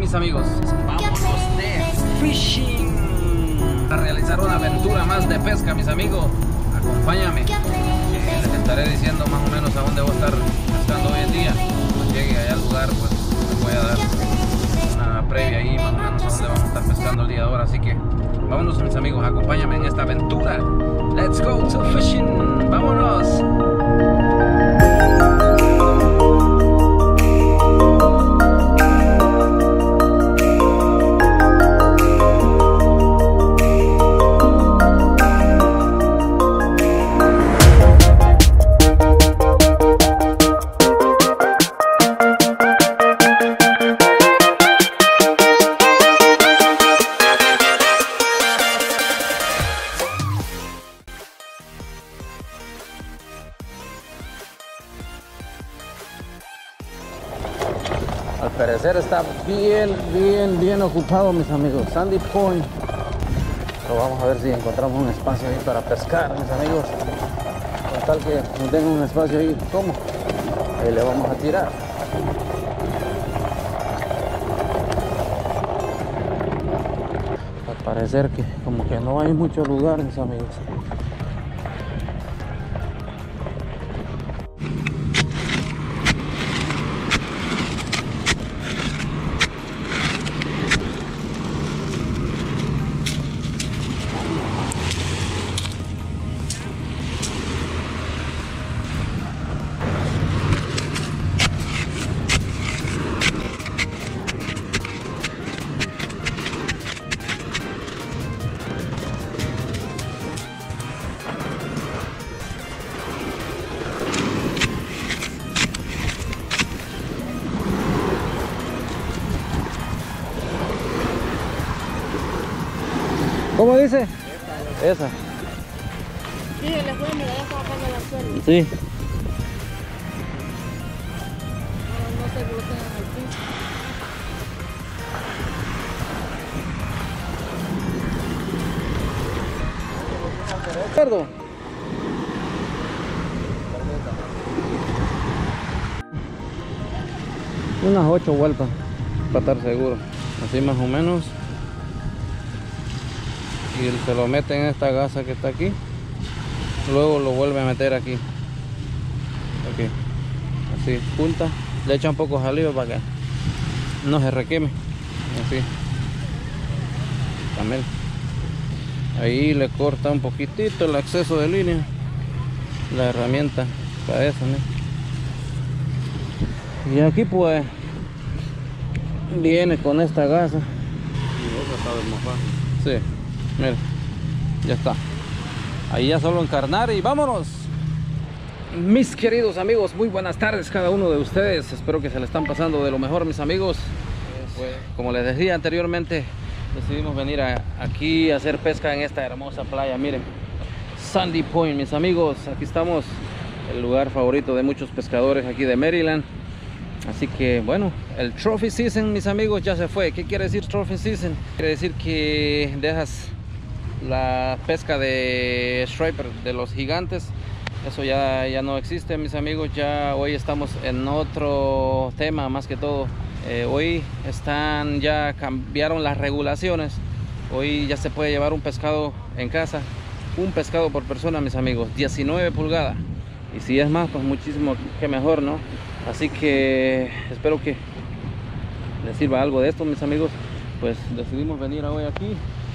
mis amigos, vámonos de fishing a realizar una aventura más de pesca, mis amigos. Acompáñame, les estaré diciendo más o menos a dónde voy a estar pescando hoy en día. Cuando llegue allá al lugar, pues les voy a dar una previa ahí más o menos a dónde vamos a estar pescando el día de ahora. Así que vámonos, mis amigos, acompáñame en esta aventura. Let's go to fishing, vámonos. Al parecer está bien ocupado, mis amigos. Sandy Point. Pero vamos a ver si encontramos un espacio ahí para pescar, mis amigos. Con tal que no tenga un espacio ahí, ¿cómo? Ahí le vamos a tirar. Al parecer que como que no hay mucho lugar, mis amigos. ¿Cómo dice? Esa. Sí, le fue, mira, ya estaba acá en la suela. Sí. No se bloquean al piso. Cerdo. Unas 8 vueltas para estar seguro. Así más o menos. Y se lo mete en esta gasa que está aquí, luego lo vuelve a meter aquí, así, punta, le echa un poco de saliva para que no se requeme, así, también, ahí le corta un poquitito el exceso de línea, la herramienta para eso, ¿no? Y aquí pues, viene con esta gasa, y esa está desmojada, sí. Mira, ya está. Ahí ya solo encarnar y vámonos. Mis queridos amigos, muy buenas tardes cada uno de ustedes. Espero que se le están pasando de lo mejor, mis amigos. Como les decía anteriormente, decidimos venir aquí a hacer pesca en esta hermosa playa. Miren, Sandy Point, mis amigos. Aquí estamos, el lugar favorito de muchos pescadores aquí de Maryland. Así que bueno, el Trophy Season, mis amigos, ya se fue. ¿Qué quiere decir Trophy Season? Quiere decir que dejas la pesca de striper, de los gigantes. Eso ya no existe, mis amigos. Ya hoy estamos en otro tema, más que todo. Hoy ya cambiaron las regulaciones. Hoy ya se puede llevar un pescado en casa, un pescado por persona, mis amigos, 19 pulgadas. Y si es más, pues muchísimo que mejor, ¿no? Así que espero que les sirva algo de esto, mis amigos. Pues decidimos venir hoy aquí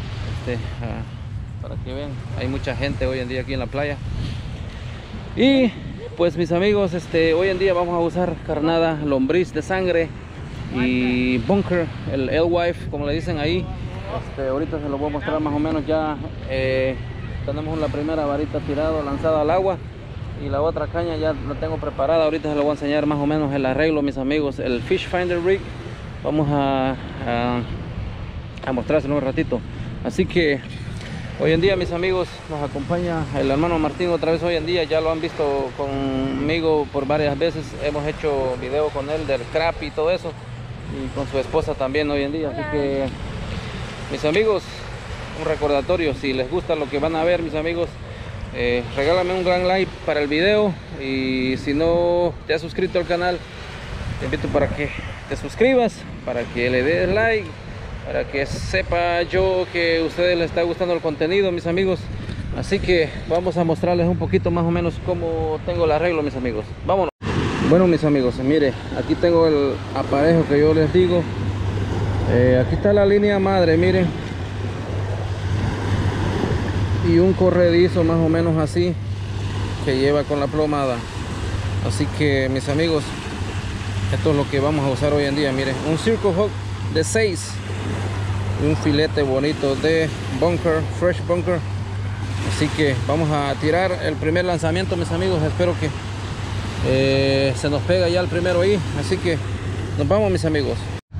para que vean, hay mucha gente hoy en día aquí en la playa. Y pues, mis amigos, hoy en día vamos a usar carnada, lombriz de sangre y bunker, el alewife, como le dicen ahí. Ahorita se lo voy a mostrar más o menos. Ya tenemos la primera varita tirada, lanzada al agua, y la otra caña ya la tengo preparada. Ahorita se lo voy a enseñar más o menos el arreglo, mis amigos. El Fish Finder Rig, vamos a mostrárselo un ratito. Así que hoy en día, mis amigos, nos acompaña el hermano Martín otra vez. Hoy en día ya lo han visto conmigo por varias veces. Hemos hecho video con él del crap y todo eso, y con su esposa también hoy en día. Así que, mis amigos, un recordatorio: si les gusta lo que van a ver, mis amigos, regálame un gran like para el video. Y si no te has suscrito al canal, te invito para que te suscribas, para que le des like, para que sepa yo que a ustedes les está gustando el contenido, mis amigos. Así que vamos a mostrarles un poquito más o menos cómo tengo el arreglo, mis amigos. Vámonos. Bueno, mis amigos, mire, aquí tengo el aparejo que yo les digo. Aquí está la línea madre, miren, y un corredizo más o menos así que lleva con la plomada. Así que, mis amigos, esto es lo que vamos a usar hoy en día. Miren, un circle hook de 6 y un filete bonito de bunker, fresh bunker. Así que vamos a tirar el primer lanzamiento, mis amigos. Espero que se nos pega ya el primero ahí. Así que nos vamos, mis amigos.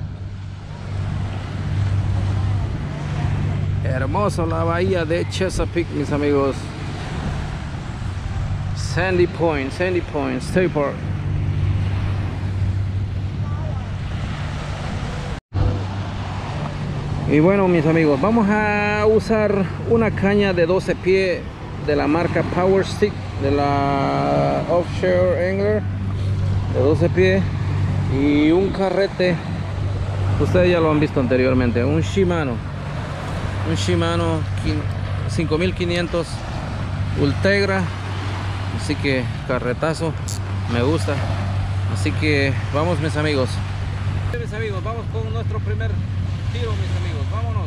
Hermoso la bahía de Chesapeake, mis amigos. Sandy Point, State Park. Y bueno, mis amigos, vamos a usar una caña de 12 pies de la marca Power Stick, de la Offshore Angler, de 12 pies, y un carrete. Ustedes ya lo han visto anteriormente, un Shimano 5500 Ultegra. Así que carretazo, me gusta. Así que vamos, mis amigos. Mis amigos, vamos con nuestro primer tiro, mis amigos. Vámonos.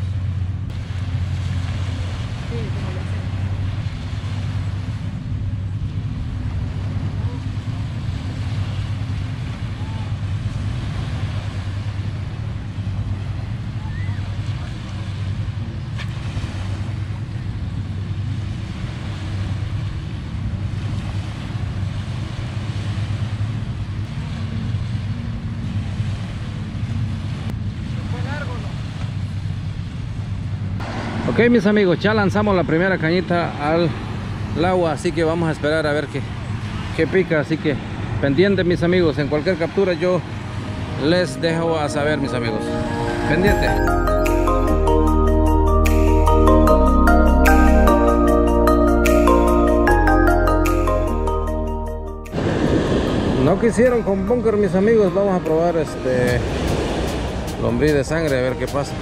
Ok, mis amigos, ya lanzamos la primera cañita al agua, así que vamos a esperar a ver qué pica. Así que pendientes, mis amigos, en cualquier captura yo les dejo a saber, mis amigos. Pendiente. No quisieron con bunker, mis amigos. Vamos a probar lombriz de sangre, a ver qué pasa.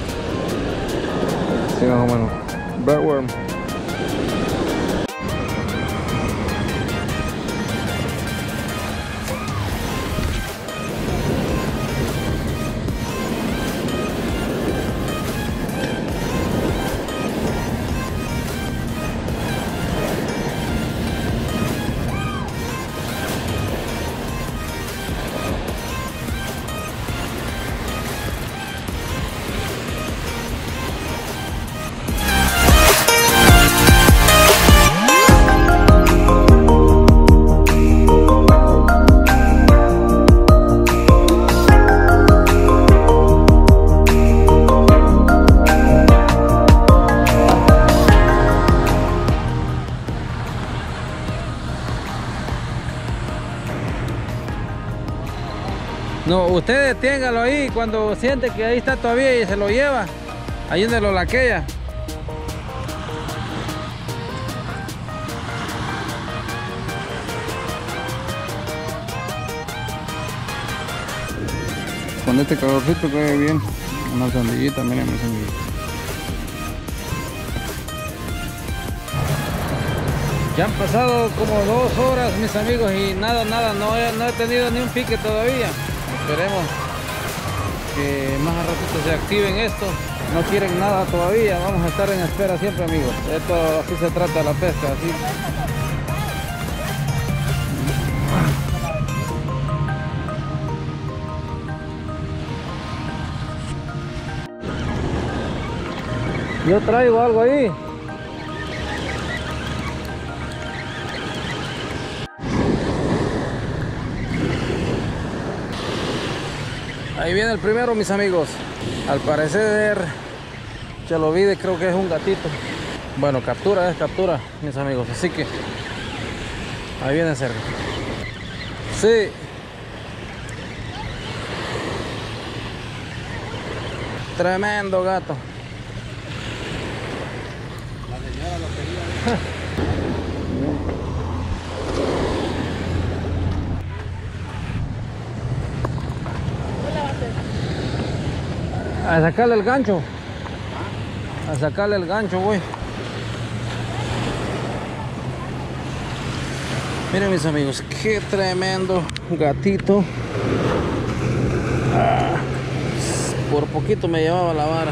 Sí, más o menos. Bloodworm. No, usted deténgalo ahí cuando siente que ahí está todavía y se lo lleva. Ahí donde lo laquea. Con este calorcito cae bien. Una sandillita, miren mis amigos. Ya han pasado como 2 horas, mis amigos, y nada, no he tenido ni un pique todavía. Esperemos que más a ratito se activen esto. No quieren nada todavía, vamos a estar en espera siempre, amigos. Esto así se trata la pesca, así. Yo traigo algo ahí. Ahí viene el primero, mis amigos. Al parecer Chelovide, creo que es un gatito. Bueno, captura es captura, mis amigos. Así que ahí viene cerca. Sí. Tremendo gato. La señora lo quería. Hola, A sacarle el gancho. A sacarle el gancho, güey. Miren mis amigos, qué tremendo gatito. Por poquito me llevaba la vara.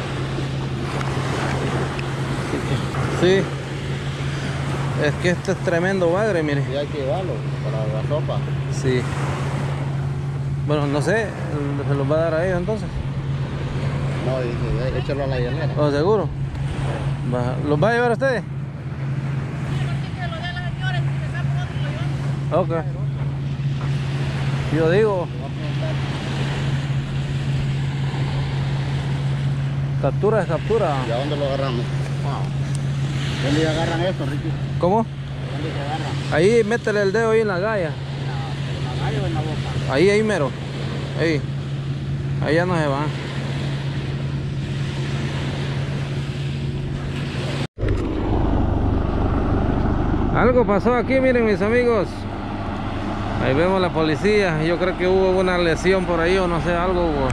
Sí. Es que este es tremendo bagre, mire. Y hay que llevarlo para la sopa. Sí. Bueno, no sé, se los va a dar a ellos entonces. No, dice, échalo a la llanera. ¿O seguro? ¿Los va a llevar a ustedes? Ok. Yo digo. Captura es captura. ¿Y a dónde lo agarramos? Wow. ¿Dónde agarran esto, Ricky? ¿Cómo? ¿Dónde se agarra? Ahí métele el dedo ahí en la galla. ¿En la galla o en la boca? Ahí mero. Ahí. Ahí ya no se va. Algo pasó aquí, miren mis amigos. Ahí vemos la policía. Yo creo que hubo una lesión por ahí o no sé, algo hubo.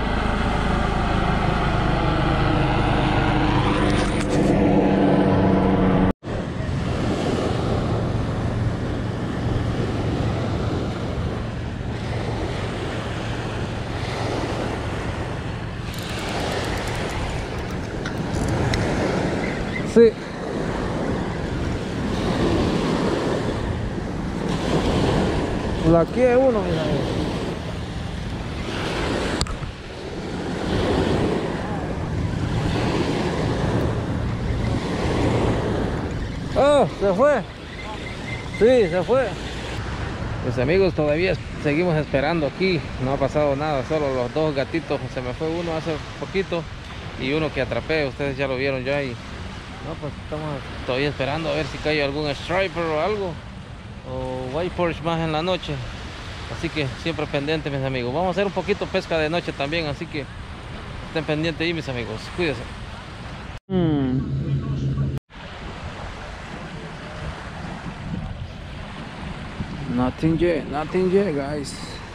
Sí. Aquí hay uno, mira. Oh, se fue. Sí, se fue. Pues amigos, todavía seguimos esperando aquí. No ha pasado nada, solo los dos gatitos. Se me fue uno hace poquito y uno que atrapé. Ustedes ya lo vieron ya. Y no, pues estamos todavía esperando a ver si cae algún striper o algo. O white perch más en la noche. Así que siempre pendientes, mis amigos. Vamos a hacer un poquito pesca de noche también, así que estén pendientes ahí, mis amigos. Cuídense. Nothing yet, guys.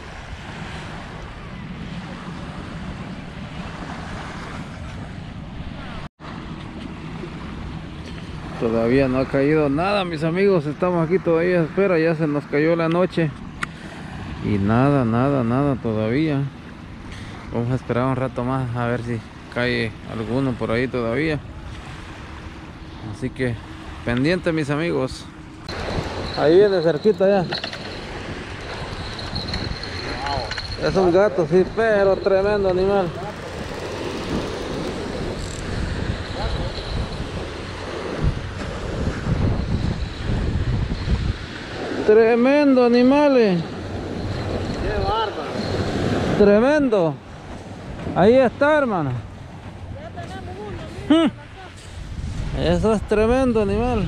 Todavía no ha caído nada, mis amigos. Estamos aquí todavía a espera. Ya se nos cayó la noche. Y nada todavía. Vamos a esperar un rato más a ver si cae alguno por ahí todavía. Así que pendiente, mis amigos. Ahí viene cerquita ya. Es un gato, sí, pero tremendo animal. Tremendo animales. ¡Qué bárbaro! Tremendo. Ahí está, hermano. Eso es tremendo animal.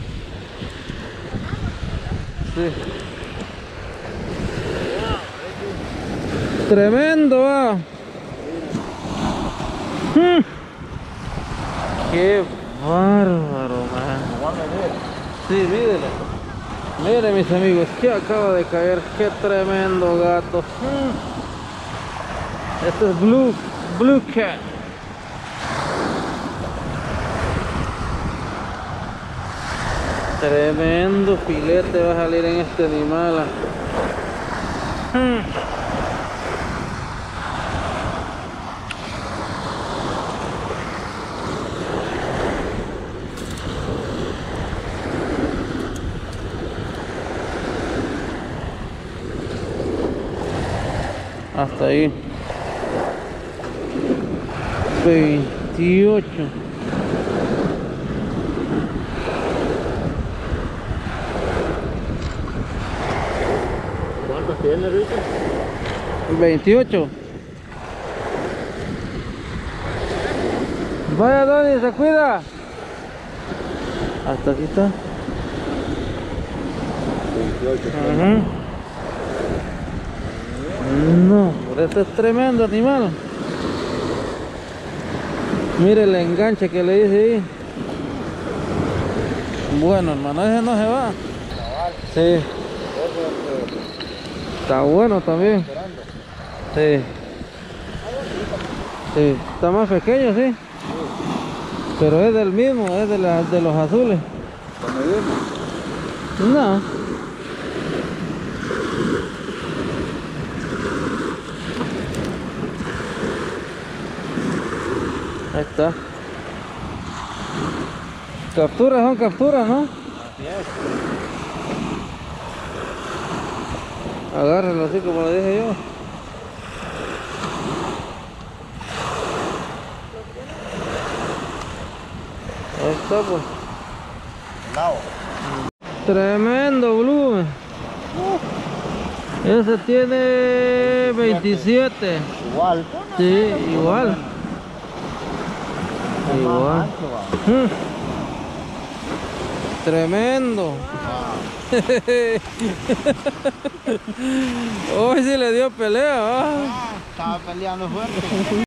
Sí. Tremendo, va. Qué bárbaro, man. Sí, mírenlo. Miren, mis amigos, que acaba de caer. Qué tremendo gato. Este es Blue Cat. Tremendo filete va a salir en este animal. Hasta ahí 28. ¿Cuántos tiene, Ricky? 28. Vaya, Dani, se cuida. Hasta aquí está. 28. No, por eso es tremendo animal. Mire el enganche que le hice ahí. Bueno, hermano, ese no se va. Sí. Está bueno también. Sí. Sí, está más pequeño, sí. Pero es del mismo, es de los azules. ¿Con el mismo? No. Ahí está. Capturas son capturas, ¿no? Así es. Agárralo así como lo dije yo. Ahí está, pues. Lado. Tremendo blue. Ese tiene 27. Igual. Sí, igual. Es más Igual. ancho, va. Tremendo. Hoy sí le dio pelea, ¿va? Estaba peleando fuerte.